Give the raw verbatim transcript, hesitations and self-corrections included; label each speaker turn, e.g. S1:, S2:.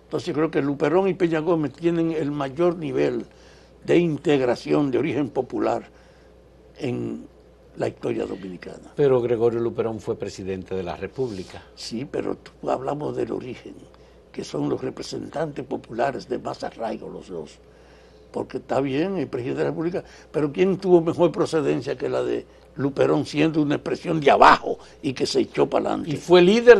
S1: Entonces creo que Luperón y Peña Gómez tienen el mayor nivel de integración de origen popular en la historia dominicana.
S2: Pero Gregorio Luperón fue presidente de la República.
S1: Sí, pero tú, hablamos del origen, que son los representantes populares de más arraigo los dos. Porque está bien el presidente de la República, pero ¿quién tuvo mejor procedencia que la de Luperón, siendo una expresión de abajo y que se echó para adelante?
S2: Y fue líder